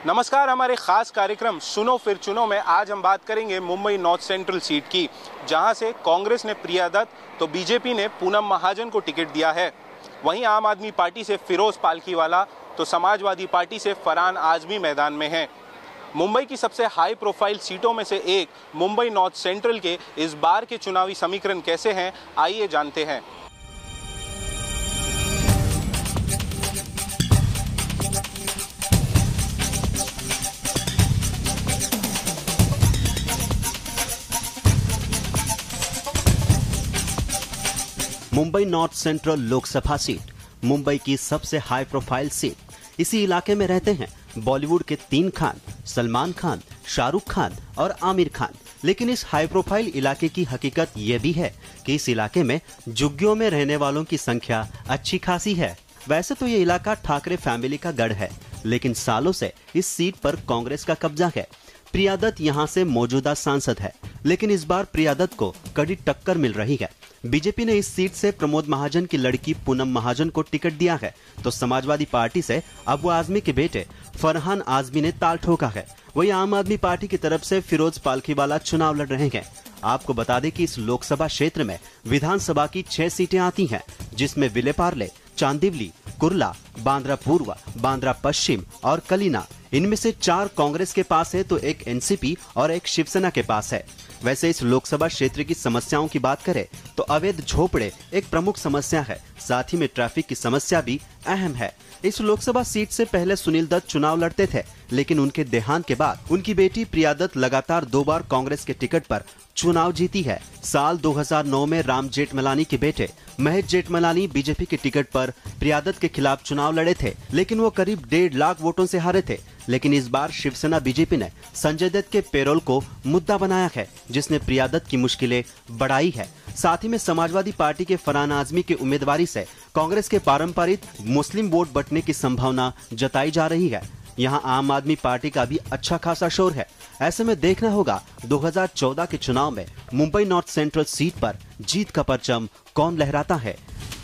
नमस्कार। हमारे खास कार्यक्रम सुनो फिर चुनो में आज हम बात करेंगे मुंबई नॉर्थ सेंट्रल सीट की, जहां से कांग्रेस ने प्रिया दत्त तो बीजेपी ने पूनम महाजन को टिकट दिया है। वहीं आम आदमी पार्टी से फिरोज पालखीवाला तो समाजवादी पार्टी से फरहान आजमी मैदान में हैं। मुंबई की सबसे हाई प्रोफाइल सीटों में से एक मुंबई नॉर्थ सेंट्रल के इस बार के चुनावी समीकरण कैसे हैं, आइए जानते हैं। Mumbai north central Lok Sabha seat Mumbai की सबसे हाई प्रोफाइल सीट। इसी इलाके में रहते हैं बॉलीवुड के 3 खान, सलमान खान, शाहरुख खान और आमिर खान। लेकिन इस हाई प्रोफाइल इलाके की हकीकत ये भी है कि इस इलाके में झुग्गियों में रहने वालों की संख्या अच्छी खासी है। वैसे तो ये इलाका ठाकरे फैमिली का गढ़ है, लेकिन सालों से इस सीट पर कांग्रेस का कब्जा है। प्रिया दत्त यहाँ से मौजूदा सांसद है, लेकिन इस बार प्रिया दत्त को कड़ी टक्कर मिल रही है। बीजेपी ने इस सीट से प्रमोद महाजन की लड़की पूनम महाजन को टिकट दिया है, तो समाजवादी पार्टी से अबू आजमी के बेटे फरहान आजमी ने ताल ठोका है। वही आम आदमी पार्टी की तरफ से फिरोज पालखीवाला चुनाव लड़ रहे हैं। आपको बता दें कि इस लोकसभा क्षेत्र में विधानसभा की 6 सीटें आती हैं, जिसमें विलेपार्ले, चांदिवली, कुर्ला, बांद्रा पूर्व, बांद्रा पश्चिम और कलीना। इनमें से 4 कांग्रेस के पास है तो एक एनसीपी और एक शिवसेना के पास है। वैसे इस लोकसभा क्षेत्र की समस्याओं की बात करें तो अवैध झोपड़े एक प्रमुख समस्या है, साथ ही में ट्रैफिक की समस्या भी अहम है। इस लोकसभा सीट से पहले सुनील दत्त चुनाव लड़ते थे, लेकिन उनके देहांत के बाद उनकी बेटी प्रिया दत्त लगातार 2 बार कांग्रेस के टिकट पर चुनाव जीती है। साल 2009 में राम जेठमलानी के बेटे महेश जेठमलानी बीजेपी के टिकट पर प्रिया दत्त के खिलाफ चुनाव लड़े थे, लेकिन वो करीब 1.5 लाख वोटों से हारे थे। लेकिन इस बार शिवसेना बीजेपी ने संजय दत्त के पेरोल को मुद्दा बनाया है, जिसने प्रिया दत्त की मुश्किलें बढ़ाई है। साथ ही में समाजवादी पार्टी के फरहान आजमी की उम्मीदवारी से कांग्रेस के पारंपरिक मुस्लिम वोट बंटने की संभावना जताई जा रही है। यहाँ आम आदमी पार्टी का भी अच्छा खासा शोर है। ऐसे में देखना होगा 2014 के चुनाव में मुंबई नॉर्थ सेंट्रल सीट पर जीत का परचम कौन लहराता है।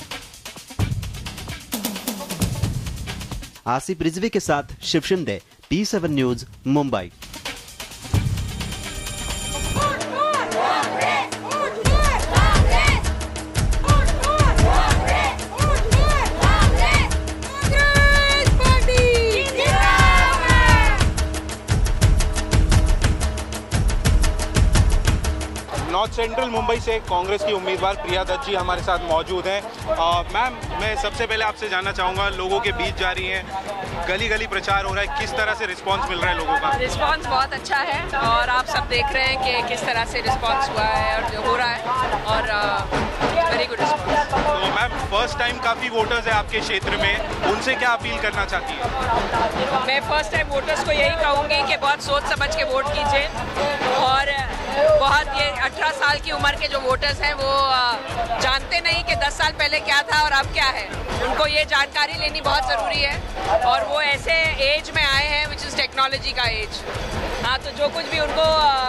आसिफ रिजवी के साथ Shiv Shinde, T7 news, Mumbai. North central Mumbai से कांग्रेस की उम्मीदवार प्रिया दत्त जी हमारे साथ मौजूद हैं। मैम, मैं सबसे पहले आपसे जानना चाहूँगा, लोगों के बीच जा रही हैं, गली गली प्रचार हो रहा है, किस तरह से रिस्पांस मिल रहा है लोगों का? रिस्पांस बहुत अच्छा है और आप सब देख रहे हैं कि किस तरह से रिस्पांस हुआ है और जो हो रहा है, और वेरी गुड रिस्पांस। तो मैम, फर्स्ट टाइम काफ़ी वोटर्स है आपके क्षेत्र में, उनसे क्या अपील करना चाहती है? मैं फर्स्ट टाइम वोटर्स को यही कहूँगी कि बहुत सोच समझ के वोट कीजिए, और बहुत ये 18 साल की उम्र के जो वोटर्स हैं वो जानते नहीं कि 10 साल पहले क्या था और अब क्या है। उनको ये जानकारी लेनी बहुत ज़रूरी है, और वो ऐसे एज में आए हैं विच इज़ टेक्नोलॉजी का एज। हाँ, तो जो कुछ भी उनको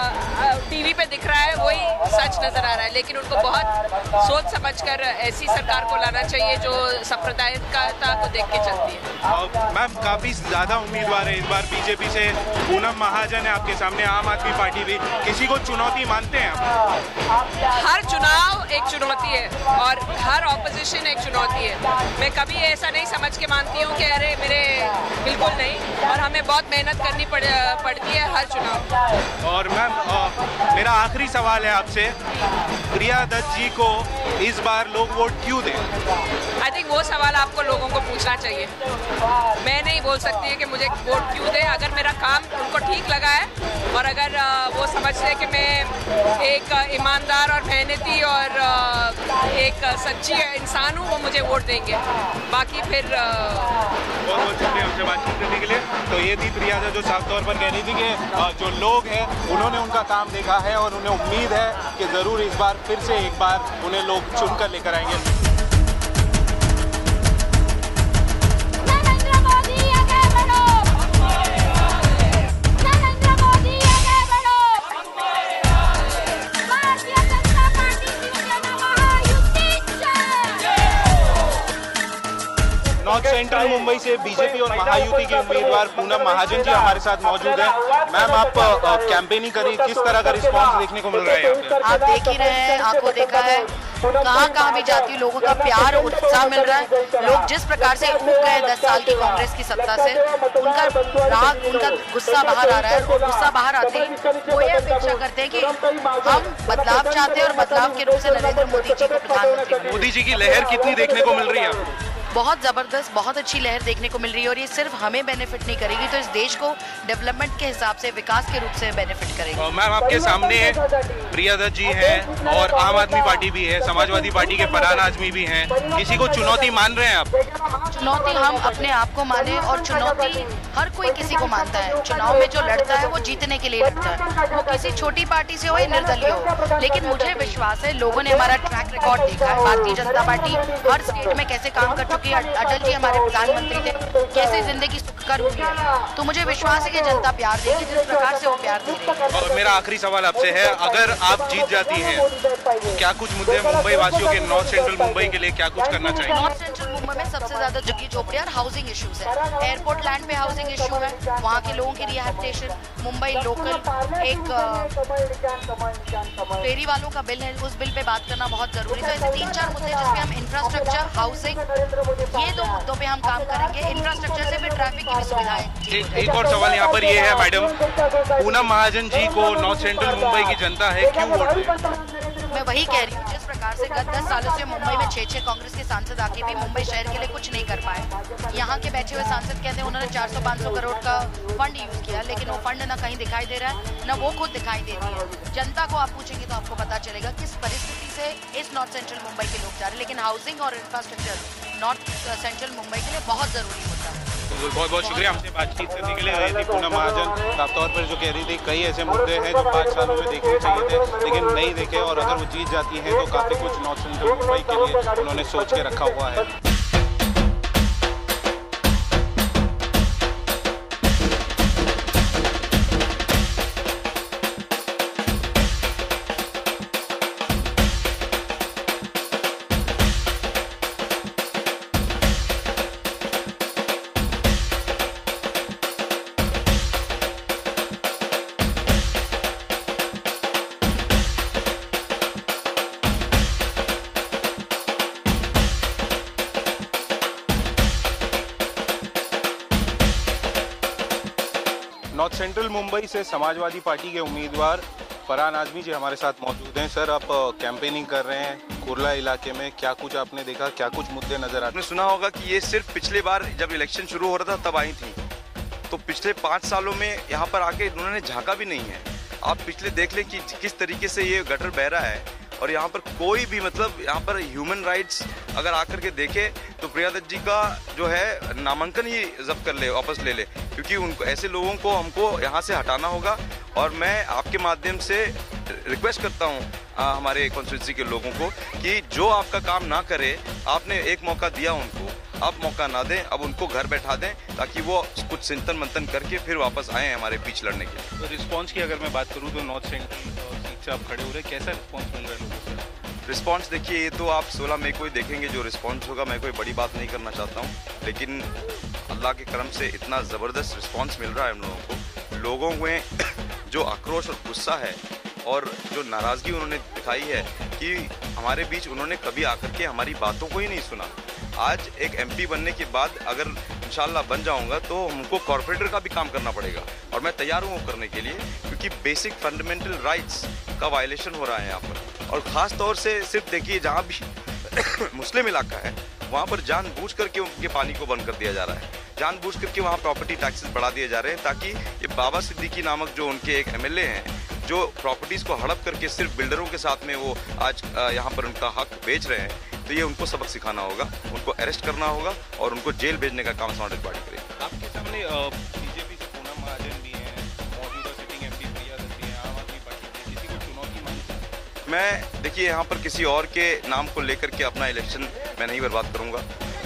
टीवी पे दिख रहा है वही सच नज़र आ रहा है, लेकिन उनको बहुत सोच समझकर ऐसी सरकार को लाना चाहिए जो सांप्रदायिकता को देख के चलती है। मैम, काफ़ी ज़्यादा उम्मीदवार है इस बार बीजेपी से। पूनम महाजन है आपके सामने, आम आदमी पार्टी भी। किसी को चुनौती मानते हैं आप? हर चुनाव एक चुनौती है और हर ऑपोजिशन एक चुनौती है। मैं कभी ऐसा नहीं समझ के मानती हूँ कि अरे मेरे, बिल्कुल नहीं, और हमें बहुत मेहनत करनी पड़ती है हर चुनाव। और मैम, मेरा आखिरी सवाल है आपसे, प्रिया दत्त जी को इस बार लोग वोट क्यों दें? आई थिंक वो सवाल आपको लोगों को पूछना चाहिए। मैं नहीं बोल सकती है कि मुझे वोट क्यों दें। अगर मेरा काम उनको ठीक लगा है और अगर वो समझते हैं कि मैं एक ईमानदार और मेहनती और एक सच्ची इंसान हूँ, वो मुझे वोट देंगे। बाकी फिर बहुत बहुत शुक्रिया हमसे बातचीत करने के लिए। तो ये थी प्रिया दत्त जो साफ तौर पर कह रही थी कि जो लोग हैं उन्होंने उनका काम देखा है और उन्हें उम्मीद है कि ज़रूर इस बार फिर से एक बार उन्हें लोग चुनकर लेकर आएंगे। नॉर्थ सेंट्रल सेंट्रल मुंबई से बीजेपी और महायुति के उम्मीदवार पूनम महाजन जी हमारे साथ मौजूद हैं। मैम, आप कैंपेनिंग करी, किस तरह का रिस्पांस देखने को मिल रहा है? आप देख ही रहे हैं, आपको देखा है कहाँ भी जाती है लोगों का प्यार और उत्साह मिल रहा है। लोग जिस प्रकार से उठ गए 10 साल की कांग्रेस की सत्ता से, उनका राग, उनका गुस्सा बाहर आ रहा है। और गुस्सा बाहर आते ही वो ये अपेक्षा करते हैं कि हम बदलाव चाहते हैं और बदलाव के रूप से नरेंद्र मोदी जी को प्रधानमंत्री। मोदी जी की लहर कितनी देखने को मिल रही है आपको? बहुत जबरदस्त, बहुत अच्छी लहर देखने को मिल रही है। और ये सिर्फ हमें बेनिफिट नहीं करेगी, तो इस देश को डेवलपमेंट के हिसाब से, विकास के रूप से बेनिफिट करेगी। मैम, आपके सामने प्रिया दत्त जी हैं और आम आदमी पार्टी भी है, समाजवादी पार्टी के फरहान आजमी भी हैं। किसी को चुनौती मान रहे हैं आप? चुनौती हम अपने आप को माने, और चुनौती हर कोई किसी को मानता है। चुनाव में जो लड़ता है वो जीतने के लिए लड़ता है, वो किसी छोटी पार्टी से हो या निर्दलीय हो। लेकिन मुझे विश्वास है, लोगों ने हमारा ट्रैक रिकॉर्ड देखा है। भारतीय जनता पार्टी हर स्टेट में कैसे काम कर चुकी है, अटल जी हमारे प्रधानमंत्री थे, कैसे जिंदगी सुखकर हुई है। तो मुझे विश्वास है कि जनता प्यार देगी जिस प्रकार से वो प्यार दे रही है। और मेरा आखिरी सवाल आपसे है, अगर आप जीत जाती हैं, क्या कुछ मुद्दे मुंबई वासियों के, नॉर्थ सेंट्रल मुंबई के लिए क्या कुछ करना चाहिए? नॉर्थ सेंट्रल मुंबई में सबसे ज्यादा झुग्गी झोपड़ियां और हाउसिंग इश्यूज है। एयरपोर्ट लैंड पे हाउसिंग इश्यू है, वहाँ के लोगों की रिहैबिलिटेशन, मुंबई लोकल, एक फेरी वालों का बिल है, उस बिल पे बात करना बहुत जरूरी है। तो ऐसे 3-4 मुद्दे जिसपे हम इंफ्रास्ट्रक्चर, हाउसिंग, ये 2 मुद्दों पे हम काम करेंगे। इंफ्रास्ट्रक्चर से भी ट्रैफिक की भी सुविधाएं। एक और सवाल यहाँ पर ये है मैडम, पूनम महाजन जी को नॉर्थ सेंट्रल मुंबई की जनता है क्यों वोट दे? मैं वही कह रही हूँ, जिस प्रकार से गत 10 सालों से मुंबई में 6 कांग्रेस के सांसद आके भी मुंबई शहर के लिए कुछ नहीं कर पाए। यहाँ के बैठे हुए सांसद कहते हैं उन्होंने 400-500 करोड़ का फंड यूज किया, लेकिन वो फंड ना कहीं दिखाई दे रहा है, ना वो खुद दिखाई देती है। जनता को आप पूछेंगे तो आपको पता चलेगा किस परिस्थिति से इस नॉर्थ सेंट्रल मुंबई के लोग जा रहे हैं। लेकिन हाउसिंग और इंफ्रास्ट्रक्चर नॉर्थ सेंट्रल मुंबई के लिए बहुत जरूरी होता है। बहुत बहुत शुक्रिया हमसे बातचीत करने के लिए। रही थी पूनम महाजन, साफ तौर पर जो कह रही थी, कई ऐसे मुद्दे हैं जो 5 सालों में देखने चाहिए थे लेकिन नहीं देखे, और अगर वो जीत जाती हैं तो काफ़ी कुछ नॉर्थ सेंट्रल मुंबई के लिए उन्होंने सोच के रखा हुआ है। नॉर्थ सेंट्रल मुंबई से समाजवादी पार्टी के उम्मीदवार फरहान आजमी जी हमारे साथ मौजूद हैं। सर, आप कैंपेनिंग कर रहे हैं कुर्ला इलाके में, क्या कुछ आपने देखा, क्या कुछ मुद्दे नजर आते? आपने सुना होगा कि ये सिर्फ पिछले बार जब इलेक्शन शुरू हो रहा था तब आई थी, तो पिछले 5 सालों में यहाँ पर आके उन्होंने झांका भी नहीं है। आप पिछले देख लें कि किस तरीके से ये गटर बह रहा है, और यहाँ पर कोई भी मतलब यहाँ पर ह्यूमन राइट्स अगर आकर के देखे तो प्रिया दत्त जी का जो है नामांकन ही जब्त कर ले, वापस ले ले, क्योंकि उनको ऐसे लोगों को हमको यहाँ से हटाना होगा। और मैं आपके माध्यम से रिक्वेस्ट करता हूँ हमारे कॉन्स्टिट्यूंसी के लोगों को कि जो आपका काम ना करे, आपने एक मौका दिया उनको, अब मौका ना दें, अब उनको घर बैठा दें ताकि वो कुछ चिंतन मंथन करके फिर वापस आए हमारे बीच लड़ने के लिए। तो रिस्पॉन्स की अगर मैं बात करूँ तो नॉर्थ सेंट्रल सीट से आप खड़े हो रहे, कैसा रिस्पॉन्स मिल रहा है लोगों से? रिस्पॉन्स देखिए, ये तो आप 16 मई को ही देखेंगे जो रिस्पॉन्स होगा। मैं कोई बड़ी बात नहीं करना चाहता हूँ, लेकिन अल्लाह के करम से इतना ज़बरदस्त रिस्पॉन्स मिल रहा है हम लोगों को। लोगों में जो आक्रोश और गुस्सा है और जो नाराज़गी उन्होंने दिखाई है कि हमारे बीच उन्होंने कभी आकर के हमारी बातों को ही नहीं सुना। आज एक एमपी बनने के बाद अगर इंशाल्लाह बन जाऊंगा तो हमको कॉर्पोरेटर का भी काम करना पड़ेगा, और मैं तैयार हूँ करने के लिए, क्योंकि बेसिक फंडामेंटल राइट्स का वायलेशन हो रहा है यहाँ पर। और ख़ास तौर से सिर्फ देखिए, जहाँ भी मुस्लिम इलाका है वहाँ पर जानबूझ करके उनके पानी को बंद कर दिया जा रहा है, जानबूझ करके वहाँ प्रॉपर्टी टैक्सेस बढ़ा दिए जा रहे हैं, ताकि ये बाबा सिद्दीकी नामक जो उनके एक एमएलए हैं, जो प्रॉपर्टीज़ को हड़प करके सिर्फ बिल्डरों के साथ में वो आज यहाँ पर उनका हक बेच रहे हैं, तो ये उनको सबक सिखाना होगा, उनको अरेस्ट करना होगा और उनको जेल भेजने का काम समाजवादी पार्टी करेगी। आपके सामने बीजेपी से पूनम महाजन भी हैं, मौजूदा सिटिंग एमपी प्रिया दत्त हैं, आम आदमी पार्टी, किसी को चुनौती मानी? मैं देखिए, यहाँ पर किसी और के नाम को लेकर के अपना इलेक्शन मैं नहीं बर्बाद करूँगा।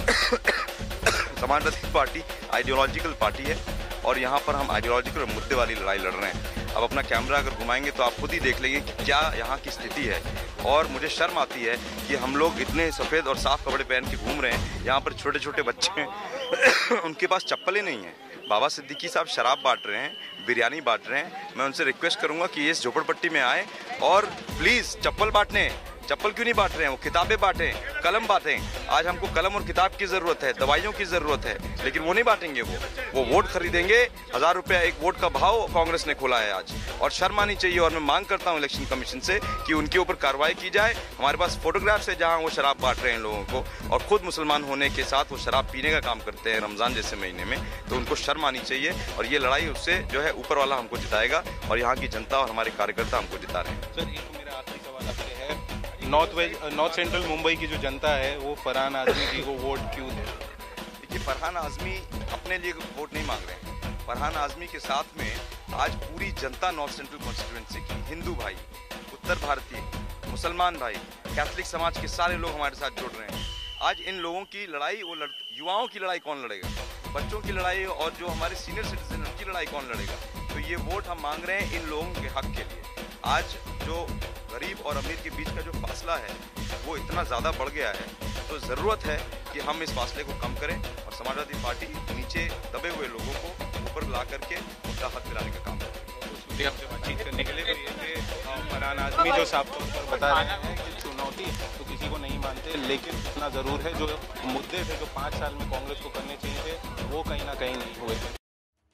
समाजवादी पार्टी आइडियोलॉजिकल पार्टी है और यहाँ पर हम आइडियोलॉजिकल मुद्दे वाली लड़ाई लड़ रहे हैं। अब अपना कैमरा अगर घुमाएंगे तो आप खुद ही देख लेंगे कि क्या यहाँ की स्थिति है, और मुझे शर्म आती है कि हम लोग इतने सफ़ेद और साफ कपड़े पहन के घूम रहे हैं, यहाँ पर छोटे छोटे बच्चे उनके पास चप्पलें नहीं हैं। बाबा सिद्दीकी साहब शराब बांट रहे हैं, बिरयानी बांट रहे हैं। मैं उनसे रिक्वेस्ट करूंगा कि ये इस झोपड़पट्टी में आए और प्लीज़ चप्पल बांटने, चप्पल क्यों नहीं बांट रहे हैं, वो किताबें बांटें, कलम बांटें। आज हमको कलम और किताब की ज़रूरत है, दवाइयों की ज़रूरत है, लेकिन वो नहीं बांटेंगे। वो वोट खरीदेंगे। 1000 रुपया एक वोट का भाव कांग्रेस ने खोला है आज, और शर्म आनी चाहिए। और मैं मांग करता हूँ इलेक्शन कमीशन से कि उनके ऊपर कार्रवाई की जाए। हमारे पास फोटोग्राफ्स है जहाँ वो शराब बांट रहे हैं लोगों को, और खुद मुसलमान होने के साथ वो शराब पीने का काम करते हैं रमज़ान जैसे महीने में। तो उनको शर्म आनी चाहिए, और ये लड़ाई उससे जो है ऊपर वाला हमको जिताएगा, और यहाँ की जनता और हमारे कार्यकर्ता हमको जिता रहे हैं। सर, एक मेरा आखिरी सवाल आपसे है, नॉर्थ सेंट्रल मुंबई की जो जनता है वो फरहान आज़मी जी को वोट क्यों दे? देखिए, फरहान आज़मी अपने लिए वोट नहीं मांग रहे हैं। फरहान आज़मी के साथ में आज पूरी जनता नॉर्थ सेंट्रल कॉन्स्टिट्यूएंसी की, हिंदू भाई, उत्तर भारतीय, मुसलमान भाई, कैथलिक समाज के सारे लोग हमारे साथ जुड़ रहे हैं। आज इन लोगों की लड़ाई, युवाओं की लड़ाई कौन लड़ेगा? बच्चों की लड़ाई और जो हमारे सीनियर सिटीजन उनकी लड़ाई कौन लड़ेगा? तो ये वोट हम मांग रहे हैं इन लोगों के हक के लिए। आज जो गरीब और अमीर के बीच का जो फासला है वो इतना ज़्यादा बढ़ गया है, तो ज़रूरत है कि हम इस फासले को कम करें और समाजवादी पार्टी नीचे दबे हुए लोगों को ऊपर ला करके उनका हक दिलाने का काम करें। शुक्रिया आपसे बातचीत करने के लिए। तो ये थे फरहान आज़मी जो साफ तौर पर बता रहे हैं कि चुनौती तो किसी को नहीं मानते, लेकिन इतना ज़रूर है जो मुद्दे थे जो 5 साल में कांग्रेस को करने चाहिए थे वो कहीं ना कहीं नहीं हुए थे।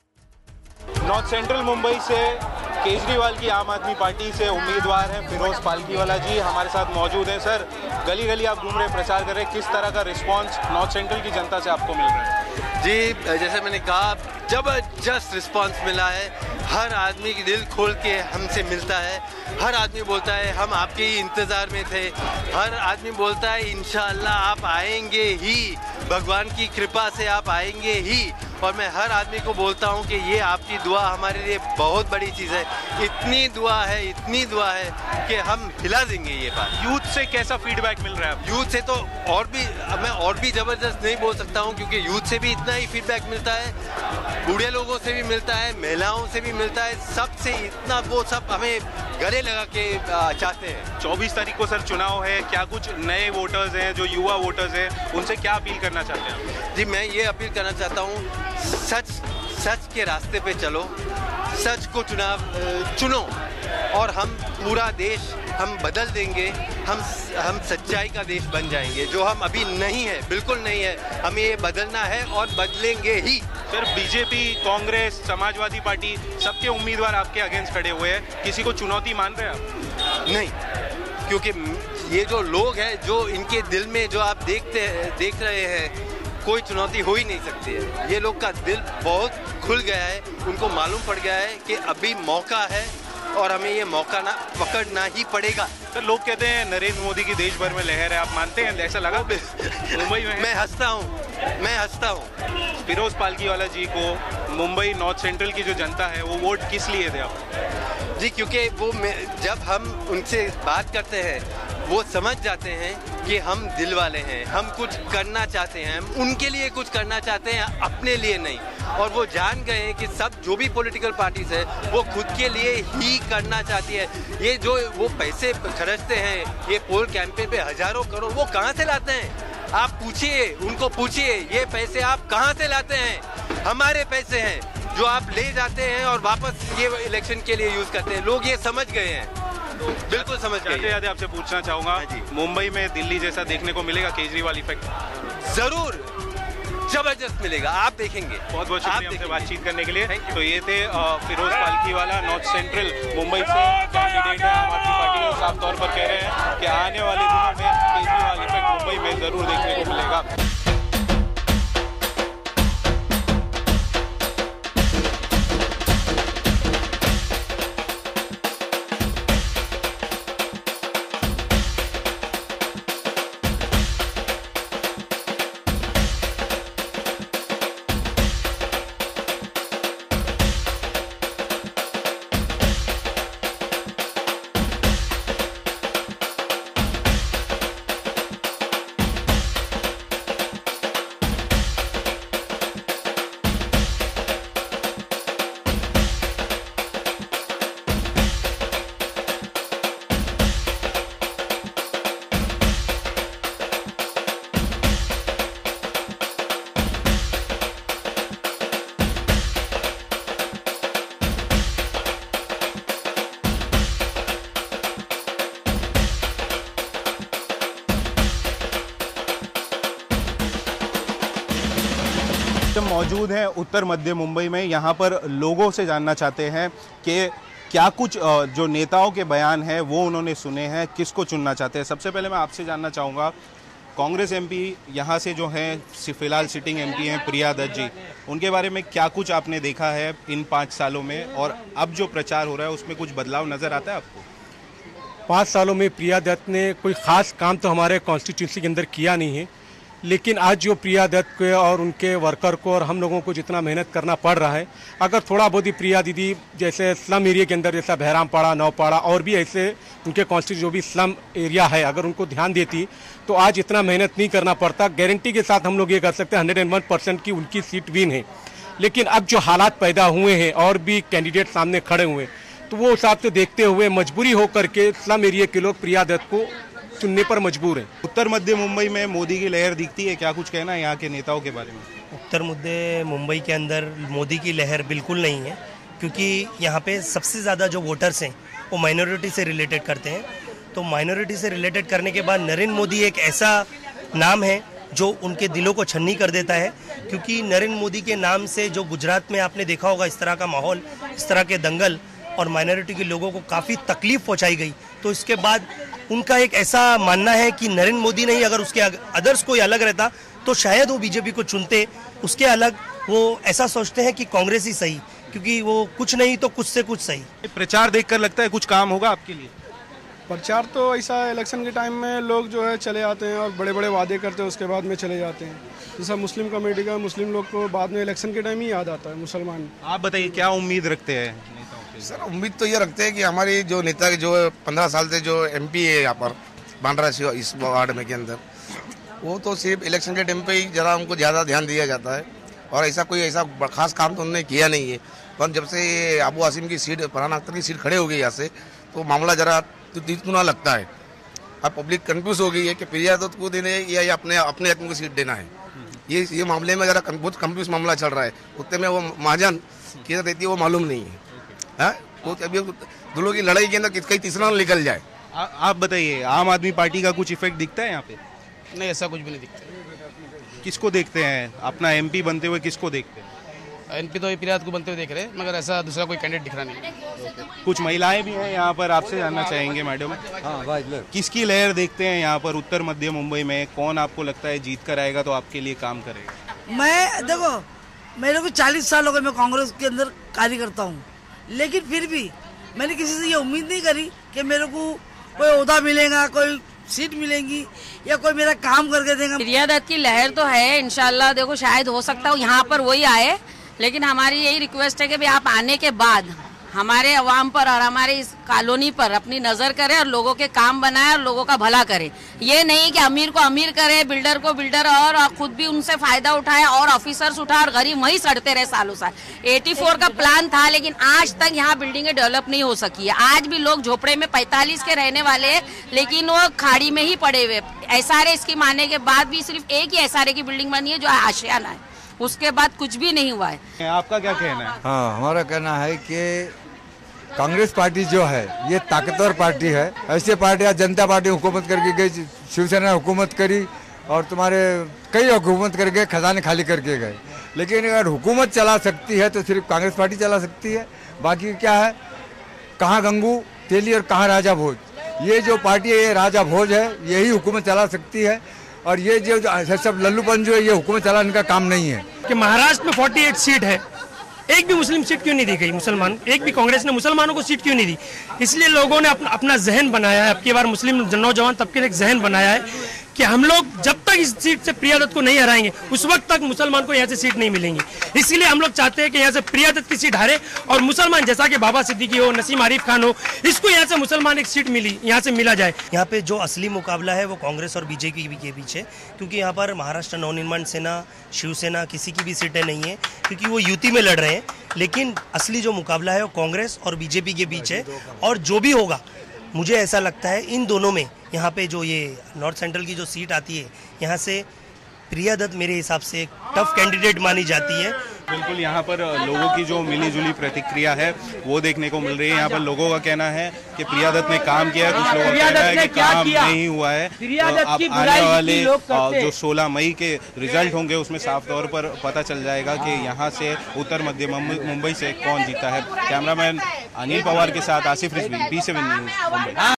नॉर्थ सेंट्रल मुंबई से केजरीवाल की आम आदमी पार्टी से उम्मीदवार हैं फिरोज पालकीवाला जी हमारे साथ मौजूद हैं। सर, गली गली आप घूम रहे, प्रचार कर रहे हैं, किस तरह का रिस्पांस नॉर्थ सेंट्रल की जनता से आपको मिल रहा है? जी, जैसे मैंने कहा, जबरदस्त रिस्पांस मिला है। हर आदमी की दिल खोल के हमसे मिलता है। हर आदमी बोलता है हम आपके ही इंतज़ार में थे। हर आदमी बोलता है इंशाअल्लाह आप आएंगे ही, भगवान की कृपा से आप आएंगे ही। और मैं हर आदमी को बोलता हूं कि ये आपकी दुआ हमारे लिए बहुत बड़ी चीज़ है। इतनी दुआ है कि हम हिला देंगे ये बात। यूथ से कैसा फीडबैक मिल रहा है? यूथ से तो और भी ज़बरदस्त नहीं बोल सकता हूं, क्योंकि यूथ से भी इतना ही फीडबैक मिलता है, बूढ़े लोगों से भी मिलता है, महिलाओं से भी मिलता है, सबसे इतना, वो सब हमें गले लगा के चाहते हैं। 24 तारीख को सर चुनाव है, क्या कुछ नए वोटर्स हैं, जो युवा वोटर्स हैं, उनसे क्या अपील करना चाहते हैं? जी, मैं ये अपील करना चाहता हूँ, सच के रास्ते पे चलो, सच को चुनो, और हम पूरा देश हम बदल देंगे। हम सच्चाई का देश बन जाएंगे, जो हम अभी नहीं है, बिल्कुल नहीं है। हमें ये बदलना है और बदलेंगे ही। Sir, BJP, Congress, Samajwadi party, सबके उम्मीदवार आपके अगेंस्ट खड़े हुए हैं, किसी को चुनौती मान रहे हैं आप? नहीं, क्योंकि ये जो लोग हैं, जो इनके दिल में जो आप देख रहे हैं, कोई चुनौती हो ही नहीं सकती है। ये लोग का दिल बहुत खुल गया है, उनको मालूम पड़ गया है कि अभी मौका है और हमें ये मौका पकड़ना ही पड़ेगा। सर, लोग कहते हैं नरेंद्र मोदी की देश भर में लहर है, आप मानते हैं? ऐसा लगा मुंबई में? मैं हंसता हूँ। फिरोज पालकीवाला जी को मुंबई नॉर्थ सेंट्रल की जो जनता है वो वोट किस लिए दे आप? जी, क्योंकि जब हम उनसे बात करते हैं वो समझ जाते हैं कि हम दिल वाले हैं, हम कुछ करना चाहते हैं, हम उनके लिए कुछ करना चाहते हैं, अपने लिए नहीं। और वो जान गए हैं कि सब जो भी पॉलिटिकल पार्टीज है वो खुद के लिए ही करना चाहती है। ये जो वो पैसे खर्चते हैं, ये पोल कैंपेन पे हजारों करोड़, वो कहाँ से लाते हैं? आप पूछिए, उनको पूछिए, ये पैसे आप कहाँ से लाते हैं? हमारे पैसे हैं जो आप ले जाते हैं और वापस ये इलेक्शन के लिए यूज करते हैं। लोग ये समझ गए हैं, बिल्कुल समझ गए। जाते आपसे पूछना चाहूंगा, मुंबई में दिल्ली जैसा देखने को मिलेगा केजरीवाल इफेक्ट? जरूर, जबरदस्त मिलेगा, आप देखेंगे। बहुत बहुत शुक्रिया हमसे बातचीत करने के लिए। तो ये थे फिरोज पालकीवाला, नॉर्थ सेंट्रल मुंबई से कैंडिडेट है आम आदमी पार्टी के। साफ तौर पर कह रहे हैं कि आने वाले दिनों में केजरीवाल इफेक्ट मुंबई में जरूर देखने को मिलेगा। मौजूद हैं उत्तर मध्य मुंबई में। यहाँ पर लोगों से जानना चाहते हैं कि क्या कुछ जो नेताओं के बयान हैं वो उन्होंने सुने हैं, किसको चुनना चाहते हैं। सबसे पहले मैं आपसे जानना चाहूँगा, कांग्रेस एमपी यहाँ से जो हैं फिलहाल सिटिंग एमपी हैं प्रिया दत्त जी, उनके बारे में क्या कुछ आपने देखा है इन 5 सालों में, और अब जो प्रचार हो रहा है उसमें कुछ बदलाव नज़र आता है आपको? 5 सालों में प्रिया दत्त ने कोई ख़ास काम तो हमारे कॉन्स्टिट्यूंसी के अंदर किया नहीं है, लेकिन आज जो प्रिया दत्त को और उनके वर्कर को और हम लोगों को जितना मेहनत करना पड़ रहा है, अगर थोड़ा बहुत ही प्रिया दीदी जैसे स्लम एरिया के अंदर जैसा बहरामपाड़ा, नौपाड़ा और भी ऐसे उनके कॉन्स्टिट्यूंसी जो भी स्लम एरिया है, अगर उनको ध्यान देती तो आज इतना मेहनत नहीं करना पड़ता। गारंटी के साथ हम लोग ये कर सकते हैं 101% की उनकी सीट विन है। लेकिन अब जो हालात पैदा हुए हैं और भी कैंडिडेट सामने खड़े हुए, तो वो हिसाब से देखते हुए मजबूरी होकर के स्लम एरिया के लोग प्रिया दत्त को चुनने पर मजबूर हैं। उत्तर मध्य मुंबई में मोदी की लहर दिखती है, क्या कुछ कहना है यहाँ के नेताओं के बारे में? उत्तर मध्य मुंबई के अंदर मोदी की लहर बिल्कुल नहीं है, क्योंकि यहाँ पे सबसे ज़्यादा जो वोटर्स हैं वो माइनॉरिटी से रिलेटेड करते हैं। तो माइनॉरिटी से रिलेटेड करने के बाद नरेंद्र मोदी एक ऐसा नाम है जो उनके दिलों को छन्नी कर देता है, क्योंकि नरेंद्र मोदी के नाम से जो गुजरात में आपने देखा होगा इस तरह का माहौल, इस तरह के दंगल और माइनॉरिटी के लोगों को काफ़ी तकलीफ पहुंचाई गई। तो इसके बाद उनका एक ऐसा मानना है कि नरेंद्र मोदी नहीं, अगर उसके अदर्स कोई अलग रहता तो शायद वो बीजेपी को चुनते। उसके अलग वो ऐसा सोचते हैं कि कांग्रेस ही सही, क्योंकि वो कुछ नहीं तो कुछ से कुछ सही। प्रचार देखकर लगता है कुछ काम होगा आपके लिए? प्रचार तो ऐसा इलेक्शन के टाइम में लोग जो है चले आते हैं और बड़े बड़े वादे करते हैं, उसके बाद में चले जाते हैं। जैसा मुस्लिम कमेटी का मुस्लिम लोग को बाद में इलेक्शन के टाइम ही याद आता है, मुसलमान। आप बताइए क्या उम्मीद रखते हैं? सर उम्मीद तो ये रखते हैं कि हमारी जो नेता जो 15 साल से जो एमपी है यहाँ पर बांद्रा इस वार्ड में के अंदर, वो तो सिर्फ इलेक्शन के टाइम पे ही जरा हमको ज़्यादा ध्यान दिया जाता है, और ऐसा कोई ऐसा खास काम तो उन्होंने किया नहीं है। पर जब से अबू आसिम की सीट, फरहान अख्तर की सीट खड़े हो गई यहाँ से, तो मामला जरा तुना लगता है। अब पब्लिक कंफ्यूज हो गई है कि प्रिया दत्त को देने या अपने आदमी को सीट देना है। ये मामले में जरा बहुत कंफ्यूज मामला चल रहा है। उतने में वो महाजन किधर रहती है वो मालूम नहीं है। तो अभी दोनों की लड़ाई के अंदर कहीं तीसरा निकल जाए। आप बताइए, आम आदमी पार्टी का कुछ इफेक्ट दिखता है यहाँ पे? नहीं, ऐसा कुछ भी नहीं दिखता। किसको देखते हैं अपना एमपी बनते हुए, किसको देखते हैं? एमपी तो प्रिया दत्त को बनते हुए देख रहे हैं, मगर ऐसा दूसरा कोई कैंडिडेट दिख रहा नहीं। कुछ महिलाएं भी हैं यहाँ पर, आपसे जानना चाहेंगे मैडम, किसकी लहर देखते हैं यहाँ पर उत्तर मध्य मुंबई में? कौन आपको लगता है जीत कर आएगा तो आपके लिए काम करेगा? मैं देखो, मेरे को 40 साल हो गए मैं कांग्रेस के अंदर कार्य करता हूँ, लेकिन फिर भी मैंने किसी से ये उम्मीद नहीं करी कि मेरे को कोई ओहदा मिलेगा, कोई सीट मिलेंगी या कोई मेरा काम करके देगा। प्रिया दत्त की लहर तो है, इंशाल्लाह देखो शायद हो सकता है यहाँ पर वही आए, लेकिन हमारी यही रिक्वेस्ट है कि भाई आप आने के बाद हमारे अवाम पर और हमारे इस कॉलोनी पर अपनी नजर करें और लोगों के काम बनाए और लोगों का भला करें। ये नहीं कि अमीर को अमीर करे, बिल्डर को बिल्डर, और खुद भी उनसे फायदा उठाए और ऑफिसर्स उठा और गरीब वहीं सड़ते रहे सालों साल। 84 का प्लान था, लेकिन आज तक यहाँ बिल्डिंगें डेवलप नहीं हो सकी है। आज भी लोग झोपड़े में 45 के रहने वाले हैं, लेकिन वो खाड़ी में ही पड़े हुए। SRA स्कीम आने के बाद भी सिर्फ एक ही SRA की बिल्डिंग बनी है जो आशियाना है, उसके बाद कुछ भी नहीं हुआ है। आपका क्या कहना है? हाँ, हमारा कहना है कि कांग्रेस पार्टी जो है ये ताकतवर पार्टी है। ऐसे पार्टियां, जनता पार्टी हुकूमत करके गई, शिवसेना हुकूमत करी और तुम्हारे कई हुकूमत करके खजाने खाली करके गए, लेकिन अगर हुकूमत चला सकती है तो सिर्फ कांग्रेस पार्टी चला सकती है। बाकी क्या है, कहाँ गंगू तेली और कहाँ राजा भोज, ये जो पार्टी है ये राजा भोज है, यही हुकूमत चला सकती है। और ये जो सब लल्लूपन जो है ये हुकूमत चलाने का काम नहीं है। कि महाराष्ट्र में 48 सीट है, एक भी मुस्लिम सीट क्यों नहीं दी गई? मुसलमान एक भी कांग्रेस ने मुसलमानों को सीट क्यों नहीं दी? इसलिए लोगों ने अपना जहन बनाया है, अब की बार मुस्लिम नौजवान तबके ने एक जहन बनाया है कि हम लोग जब तक इस सीट से प्रिया दत्त को नहीं हराएंगे उस वक्त तक मुसलमान को यहाँ से सीट नहीं मिलेंगी। इसलिए हम लोग चाहते हैं कि यहाँ से प्रिया दत्त की सीट हारे और मुसलमान, जैसा कि बाबा सिद्दीकी हो, नसीम आरिफ खान हो, इसको यहाँ से मुसलमान एक सीट यहाँ से मिला जाए। यहाँ पे जो असली मुकाबला है वो कांग्रेस और बीजेपी के बीच है, क्योंकि यहाँ पर महाराष्ट्र नवनिर्माण सेना, शिवसेना किसी की भी सीटें नहीं है, क्योंकि वो युति में लड़ रहे हैं। लेकिन असली जो मुकाबला है वो कांग्रेस और बीजेपी के बीच है, और जो भी होगा मुझे ऐसा लगता है इन दोनों में, यहाँ पे जो ये नॉर्थ सेंट्रल की जो सीट आती है यहाँ से प्रिया दत्त मेरे हिसाब से एक टफ कैंडिडेट मानी जाती है, बिल्कुल यहाँ पर लोगों की जो मिली जुली प्रतिक्रिया है वो देखने को मिल रही है। यहाँ पर लोगों का कहना है कि प्रिया दत्त ने काम किया है, कुछ लोगों का कहना है कि काम नहीं हुआ है। अब आने वाले जो 16 मई के रिजल्ट होंगे उसमें साफ तौर पर पता चल जाएगा कि यहाँ से उत्तर मध्य मुंबई से कौन जीता है। कैमरामैन अनिल पवार के साथ आसिफ रिजवी, B7 न्यूज़, मुंबई।